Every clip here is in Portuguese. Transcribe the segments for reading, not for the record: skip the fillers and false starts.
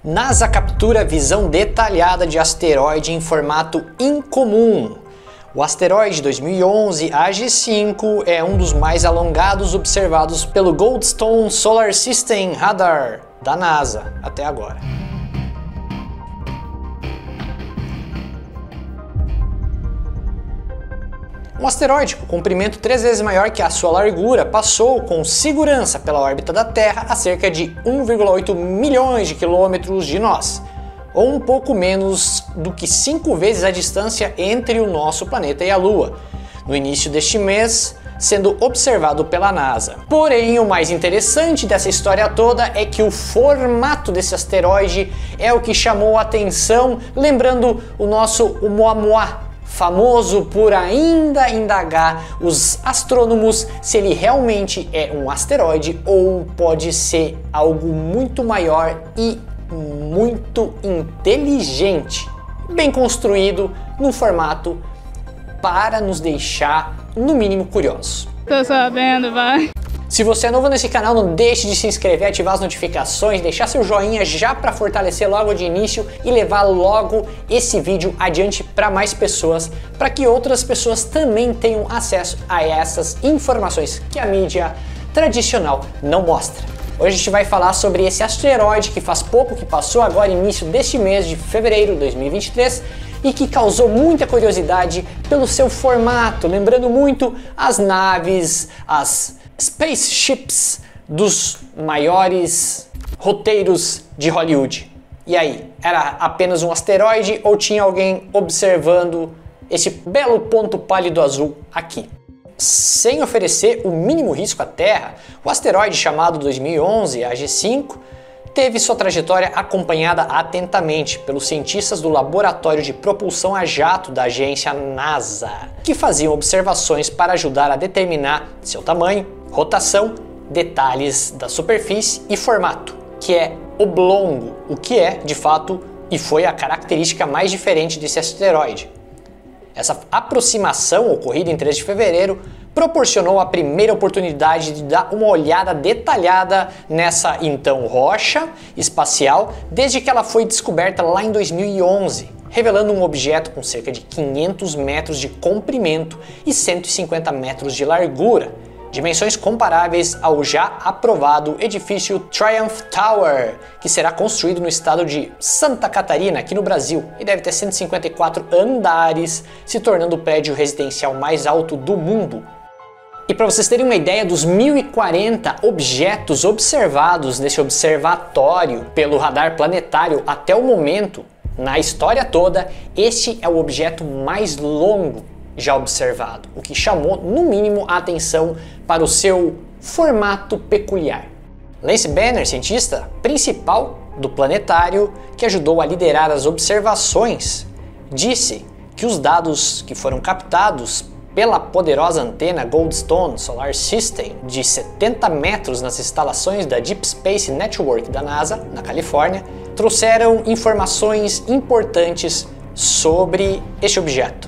NASA captura visão detalhada de asteroide em formato incomum. O asteroide 2011 AG5 é um dos mais alongados observados pelo Goldstone Solar System Radar da NASA até agora. Um asteroide com comprimento 3 vezes maior que a sua largura passou com segurança pela órbita da Terra a cerca de 1,8 milhões de quilômetros de nós, ou um pouco menos do que 5 vezes a distância entre o nosso planeta e a Lua, no início deste mês, sendo observado pela NASA. Porém, o mais interessante dessa história toda é que o formato desse asteroide é o que chamou a atenção, lembrando o nosso Oumuamua, famoso por ainda indagar os astrônomos se ele realmente é um asteroide ou pode ser algo muito maior e muito inteligente, bem construído num formato para nos deixar no mínimo curiosos. Tô sabendo, vai. Se você é novo nesse canal, não deixe de se inscrever, ativar as notificações, deixar seu joinha já para fortalecer logo de início e levar logo esse vídeo adiante para mais pessoas, para que outras pessoas também tenham acesso a essas informações que a mídia tradicional não mostra. Hoje a gente vai falar sobre esse asteroide que faz pouco que passou, agora início deste mês de fevereiro de 2023, e que causou muita curiosidade pelo seu formato, lembrando muito as naves, as spaceships dos maiores roteiros de Hollywood. E aí, era apenas um asteroide ou tinha alguém observando esse belo ponto pálido azul aqui? Sem oferecer o mínimo risco à Terra, o asteroide chamado 2011 AG5 teve sua trajetória acompanhada atentamente pelos cientistas do Laboratório de Propulsão a Jato da agência NASA, que faziam observações para ajudar a determinar seu tamanho, rotação, detalhes da superfície e formato, que é oblongo, o que é, de fato, e foi a característica mais diferente desse asteroide. Essa aproximação, ocorrida em 3 de fevereiro, proporcionou a primeira oportunidade de dar uma olhada detalhada nessa então rocha espacial desde que ela foi descoberta lá em 2011, revelando um objeto com cerca de 500 metros de comprimento e 150 metros de largura, dimensões comparáveis ao já aprovado edifício Triumph Tower, que será construído no estado de Santa Catarina, aqui no Brasil, e deve ter 154 andares, se tornando o prédio residencial mais alto do mundo. E para vocês terem uma ideia dos 1040 objetos observados nesse observatório pelo radar planetário até o momento, na história toda, este é o objeto mais longo já observado, o que chamou no mínimo a atenção para o seu formato peculiar. Lance Banner, cientista principal do planetário que ajudou a liderar as observações, disse que os dados que foram captados pela poderosa antena Goldstone Solar System de 70 metros nas instalações da Deep Space Network da NASA, na Califórnia, trouxeram informações importantes sobre este objeto.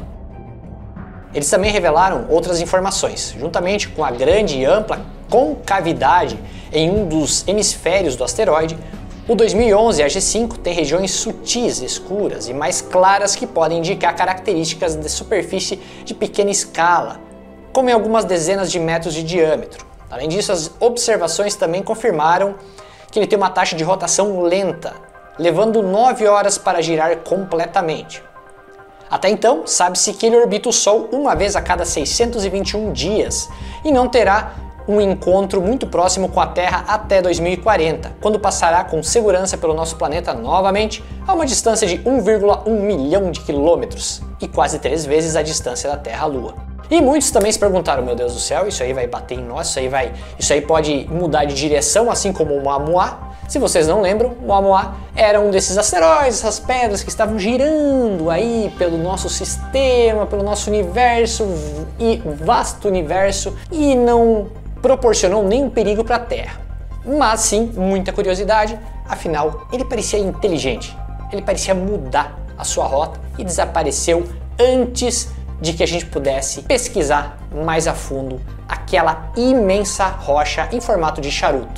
Eles também revelaram outras informações, juntamente com a grande e ampla concavidade em um dos hemisférios do asteroide. O 2011 AG5 tem regiões sutis, escuras e mais claras que podem indicar características de superfície de pequena escala, como em algumas dezenas de metros de diâmetro. Além disso, as observações também confirmaram que ele tem uma taxa de rotação lenta, levando 9 horas para girar completamente. Até então, sabe-se que ele orbita o Sol uma vez a cada 621 dias e não terá um encontro muito próximo com a Terra até 2040, quando passará com segurança pelo nosso planeta novamente a uma distância de 1,1 milhão de quilômetros e quase 3 vezes a distância da Terra à Lua. E muitos também se perguntaram, meu Deus do céu, isso aí vai bater em nós, isso aí pode mudar de direção, assim como o Oumuamua. Se vocês não lembram, o Oumuamua era um desses asteroides, essas pedras que estavam girando aí pelo nosso sistema, pelo nosso universo e vasto universo, e não proporcionou nenhum perigo para a Terra. Mas sim, muita curiosidade, afinal, ele parecia inteligente, ele parecia mudar a sua rota e desapareceu antes de que a gente pudesse pesquisar mais a fundo aquela imensa rocha em formato de charuto.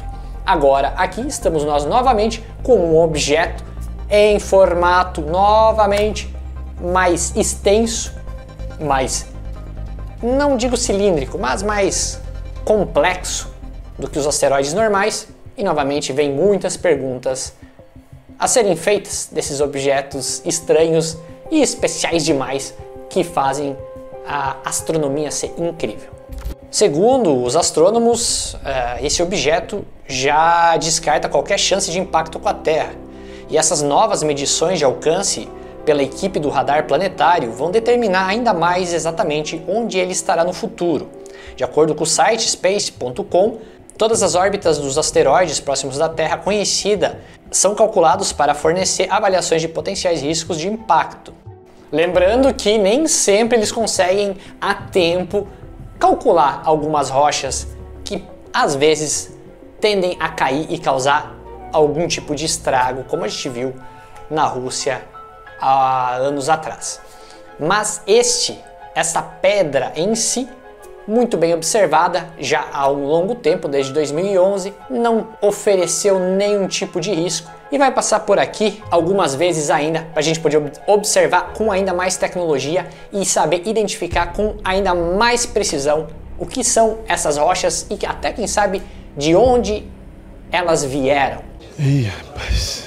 Agora aqui estamos nós novamente com um objeto em formato novamente mais extenso, mais, não digo cilíndrico, mas mais complexo do que os asteroides normais. E novamente vem muitas perguntas a serem feitas desses objetos estranhos e especiais demais que fazem a astronomia ser incrível. Segundo os astrônomos, esse objeto já descarta qualquer chance de impacto com a Terra. E essas novas medições de alcance pela equipe do radar planetário vão determinar ainda mais exatamente onde ele estará no futuro. De acordo com o site space.com, todas as órbitas dos asteroides próximos da Terra conhecida são calculados para fornecer avaliações de potenciais riscos de impacto. Lembrando que nem sempre eles conseguem a tempo calcular algumas rochas que às vezes tendem a cair e causar algum tipo de estrago, como a gente viu na Rússia há anos atrás. Mas essa pedra em si, muito bem observada já há um longo tempo, desde 2011, não ofereceu nenhum tipo de risco e vai passar por aqui algumas vezes ainda para a gente poder observar com ainda mais tecnologia e saber identificar com ainda mais precisão o que são essas rochas e até quem sabe de onde elas vieram. Ih, rapaz.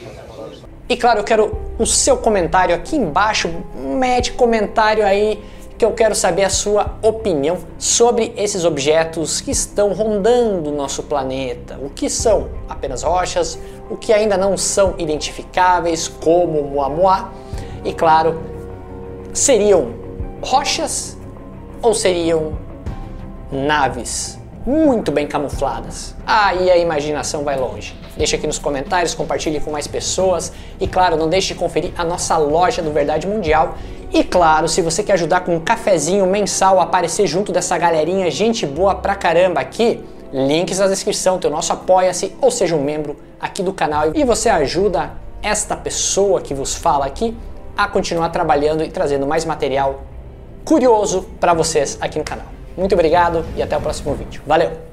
E claro, eu quero o seu comentário aqui embaixo, mete comentário aí que eu quero saber a sua opinião sobre esses objetos que estão rondando o nosso planeta. O que são apenas rochas, o que ainda não são identificáveis, como o Oumuamua. E claro, seriam rochas ou seriam naves muito bem camufladas? Aí a imaginação vai longe. Deixa aqui nos comentários, compartilhe com mais pessoas e claro, não deixe de conferir a nossa loja do Verdade Mundial. E claro, se você quer ajudar com um cafezinho mensal a aparecer junto dessa galerinha, gente boa pra caramba aqui, links na descrição, tem o nosso Apoia-se ou seja um membro aqui do canal e você ajuda esta pessoa que vos fala aqui a continuar trabalhando e trazendo mais material curioso para vocês aqui no canal. Muito obrigado e até o próximo vídeo. Valeu!